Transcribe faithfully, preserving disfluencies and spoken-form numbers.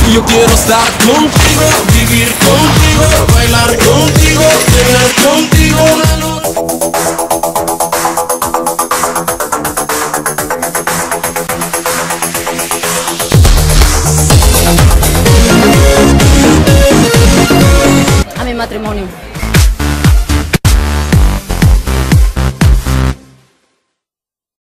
yo quiero estar contigo, vivir contigo, bailar contigo, tener contigo una noche. A mi matrimonio.